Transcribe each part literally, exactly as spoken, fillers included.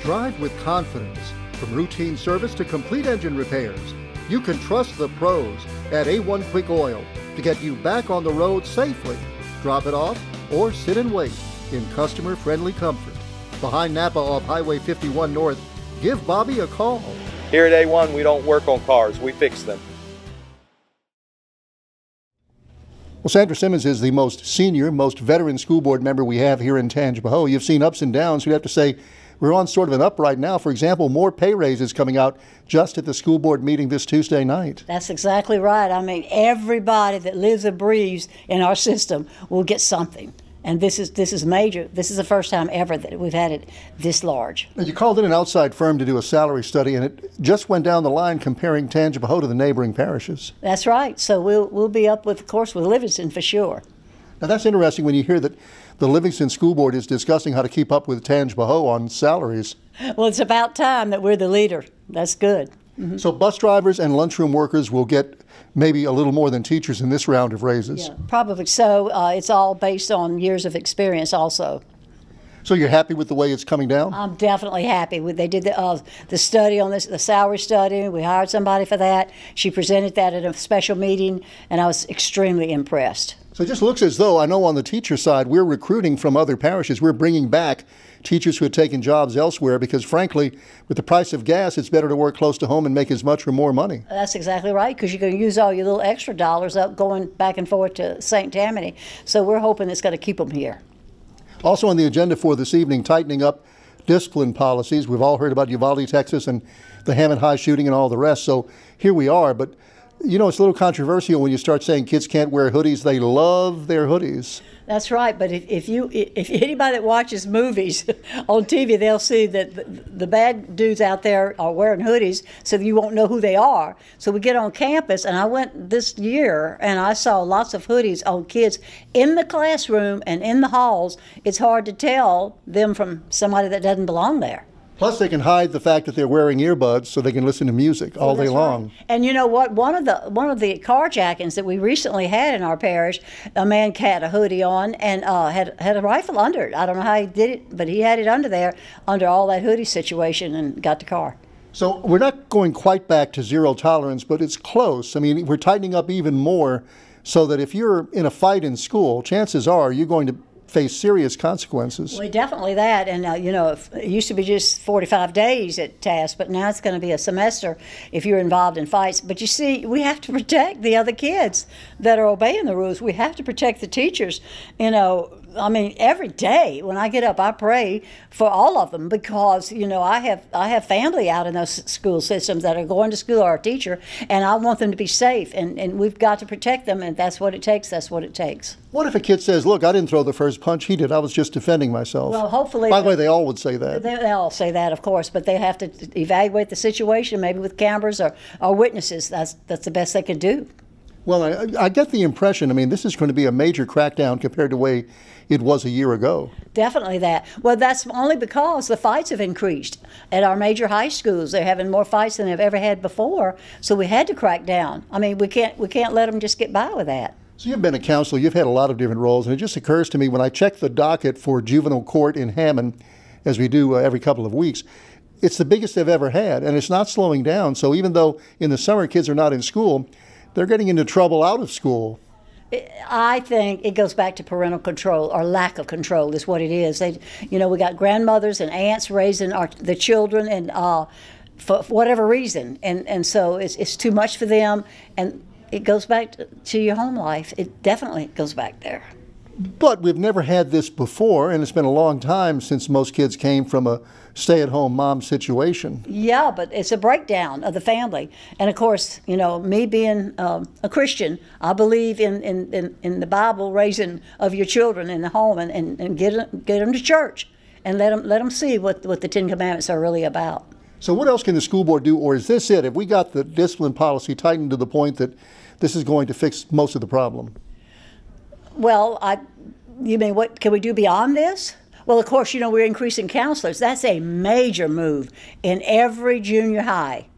Drive with confidence. From routine service to complete engine repairs, you can trust the pros at A one Quick Oil to get you back on the road safely. Drop it off or sit and wait in customer-friendly comfort. Behind Napa off Highway fifty-one North, give Bobby a call. Here at A one, we don't work on cars, we fix them. Well, Sandra Simmons is the most senior, most veteran school board member we have here in Tangipahoa. You've seen ups and downs. You'd have to say we're on sort of an up right now. For example, more pay raises coming out just at the school board meeting this Tuesday night. That's exactly right. I mean, everybody that lives and breathes in our system will get something. And this is this is major. This is the first time ever that we've had it this large. Now, you called in an outside firm to do a salary study, and it just went down the line comparing Tangipahoa to the neighboring parishes. That's right. So we'll we'll be up with, of course, with Livingston for sure. Now that's interesting when you hear that the Livingston School Board is discussing how to keep up with Tangipahoa on salaries. Well, it's about time that we're the leader. That's good. Mm-hmm. So bus drivers and lunchroom workers will get maybe a little more than teachers in this round of raises. Yeah, probably so. Uh, it's all based on years of experience also. So you're happy with the way it's coming down? I'm definitely happy. With They did the, uh, the study on this, the salary study. We hired somebody for that. She presented that at a special meeting, and I was extremely impressed. So it just looks as though, I know on the teacher side, we're recruiting from other parishes. We're bringing back teachers who had taken jobs elsewhere because, frankly, with the price of gas, it's better to work close to home and make as much or more money. That's exactly right, because you're going to use all your little extra dollars up going back and forth to Saint Tammany. So we're hoping it's going to keep them here. Also on the agenda for this evening, tightening up discipline policies. We've all heard about Uvalde, Texas, and the Hammond High shooting and all the rest. So here we are. But, you know, it's a little controversial when you start saying kids can't wear hoodies. They love their hoodies. That's right, but if, if you if anybody that watches movies on T V, they'll see that the, the bad dudes out there are wearing hoodies, so you won't know who they are. So we get on campus, and I went this year, and I saw lots of hoodies on kids in the classroom and in the halls. It's hard to tell them from somebody that doesn't belong there. Plus, they can hide the fact that they're wearing earbuds so they can listen to music all well, day long. Right. And you know what? One of the one of the carjackings that we recently had in our parish, a man had a hoodie on and uh, had had a rifle under it. I don't know how he did it, but he had it under there, under all that hoodie situation, and got the car. So we're not going quite back to zero tolerance, but it's close. I mean, we're tightening up even more so that if you're in a fight in school, chances are you're going to face serious consequences. Well, definitely that. And, uh, you know, if, it used to be just forty-five days at task, but now it's going to be a semester if you're involved in fights. But you see, we have to protect the other kids that are obeying the rules. We have to protect the teachers. You know, I mean, every day when I get up, I pray for all of them because, you know, I have I have family out in those school systems that are going to school or a teacher, and I want them to be safe, and, and we've got to protect them, and that's what it takes. That's what it takes. What if a kid says, look, I didn't throw the first punch, he did. I was just defending myself. Well, hopefully. By the way, they all would say that. They, they all say that, of course, but they have to evaluate the situation, maybe with cameras or, or witnesses. That's, that's the best they could do. Well, I, I get the impression, I mean, this is going to be a major crackdown compared to the way it was a year ago. Definitely that. Well, that's only because the fights have increased. At our major high schools, they're having more fights than they've ever had before, so we had to crack down. I mean, we can't, we can't let them just get by with that. So you've been a counselor, you've had a lot of different roles, and it just occurs to me when I check the docket for juvenile court in Hammond, as we do uh, every couple of weeks, it's the biggest they've ever had, and it's not slowing down. So even though in the summer kids are not in school, they're getting into trouble out of school. I think it goes back to parental control, or lack of control is what it is. They, you know, we got grandmothers and aunts raising our, the children, and uh, for, for whatever reason, and and so it's it's too much for them, and it goes back to, to your home life. It definitely goes back there. But we've never had this before, and it's been a long time since most kids came from a stay-at-home mom situation. Yeah, but it's a breakdown of the family. And of course, you know, me being um, a Christian, I believe in, in, in, in the Bible, raising of your children in the home, and, and, and get, them, get them to church and let them, let them see what, what the Ten Commandments are really about. So what else can the school board do, or is this it? Have we got the discipline policy tightened to the point that this is going to fix most of the problem? Well, I, you mean what can we do beyond this? Well, of course, you know, we're increasing counselors. That's a major move in every junior high.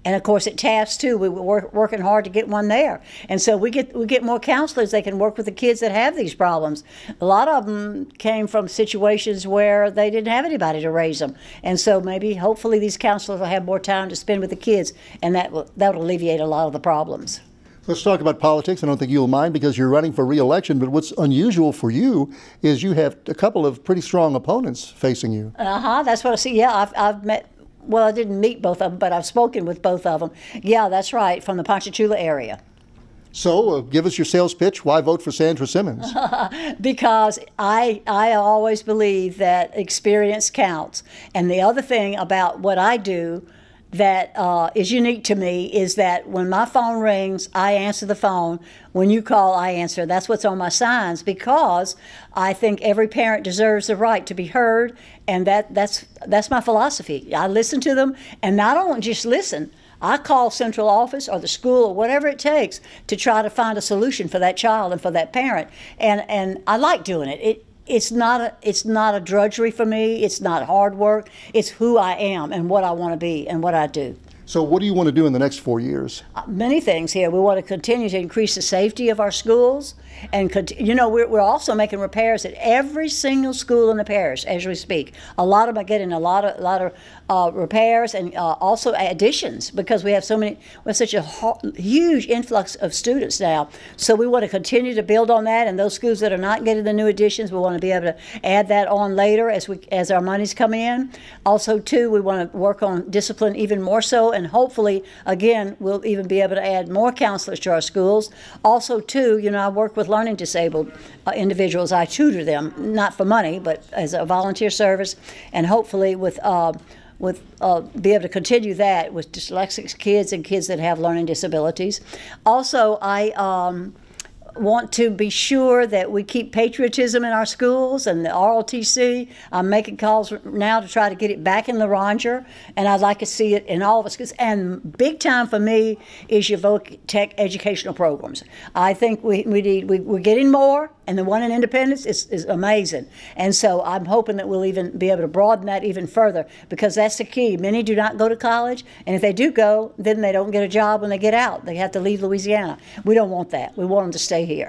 And of course at Taft's too, we were work, working hard to get one there. And so we get we get more counselors. They can work with the kids that have these problems. A lot of them came from situations where they didn't have anybody to raise them. And so maybe hopefully these counselors will have more time to spend with the kids, and that will that will alleviate a lot of the problems. Let's talk about politics. I don't think you'll mind because you're running for re-election, but what's unusual for you is you have a couple of pretty strong opponents facing you. Uh-huh, that's what I see. Yeah, I've, I've met, well, I didn't meet both of them, but I've spoken with both of them. Yeah, that's right, from the Ponchatoula area. So uh, give us your sales pitch. Why vote for Sandra Simmons? Because I, I always believe that experience counts. And the other thing about what I do that uh, is unique to me is that when my phone rings, I answer the phone. When you call, I answer. That's what's on my signs, because I think every parent deserves the right to be heard, and that, that's, that's my philosophy. I listen to them, and I don't just listen. I call central office or the school or whatever it takes to try to find a solution for that child and for that parent, and, and I like doing it. It It's not a it's not a drudgery for me. It's not hard work. It's who I am and what I want to be and what I do. So what do you want to do in the next four years? Uh, many things here. We want to continue to increase the safety of our schools, and you know we're, we're also making repairs at every single school in the parish as we speak. A lot of them are getting a lot of a lot of uh, repairs and uh, also additions, because we have so many. We have such a huge influx of students now. So we want to continue to build on that. And those schools that are not getting the new additions, we want to be able to add that on later as we as our monies come in. Also, too, we want to work on discipline even more so. And hopefully, again, we'll even be able to add more counselors to our schools. Also, too, you know, I work with learning disabled uh, individuals. I tutor them, not for money, but as a volunteer service, and hopefully with uh, with uh, be able to continue that with dyslexic kids and kids that have learning disabilities. Also, I um, want to be sure that we keep patriotism in our schools and the R O T C. I'm making calls now to try to get it back in the Ranger, and I'd like to see it in all of us. And big time for me is your voc-tech educational programs. I think we, we need, we, we're getting more, and the one in Independence is, is amazing. And so I'm hoping that we'll even be able to broaden that even further, because that's the key. Many do not go to college, and if they do go, then they don't get a job when they get out. They have to leave Louisiana. We don't want that. We want them to stay here.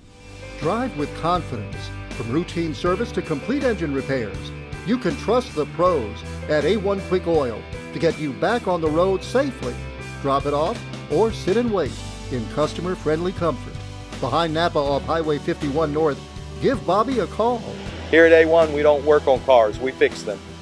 Drive with confidence. From routine service to complete engine repairs, you can trust the pros at A one Quick Oil to get you back on the road safely. Drop it off or sit and wait in customer-friendly comfort. Behind Napa off Highway fifty-one North, give Bobby a call. Here at A one, we don't work on cars, we fix them.